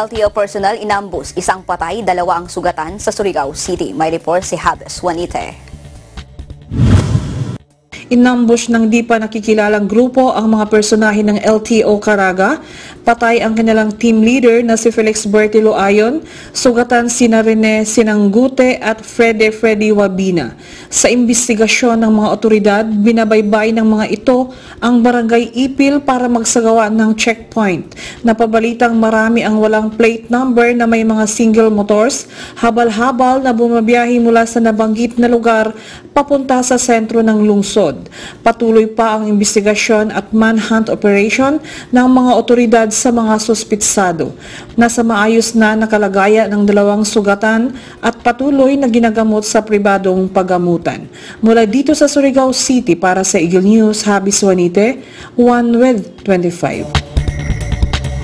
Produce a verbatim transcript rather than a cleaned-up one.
L T O personnel inambush, isang patay, dalawa ang sugatan sa Surigao City. May report si Habes Juanite. Inambush ng di pa nakikilalang grupo ang mga personahe ng L T O Caraga. Patay ang kanilang team leader na si Felix Bertilo Ayon, sugatan sina Rene Sinanggute at Frede Freddy Wabina. Sa imbestigasyon ng mga otoridad, binabaybay ng mga ito ang barangay Ipil para magsagawa ng checkpoint. Napabalitang marami ang walang plate number na may mga single motors, habal-habal na bumabiyahe mula sa nabanggit na lugar papunta sa sentro ng lungsod. Patuloy pa ang imbestigasyon at manhunt operation ng mga otoridad sa mga suspitsado. Nasa maayos na nakalagayan ng dalawang sugatan at patuloy na ginagamot sa pribadong pagamutan. Mula dito sa Surigao City para sa Eagle News, Habes Juanite, one with twenty-five.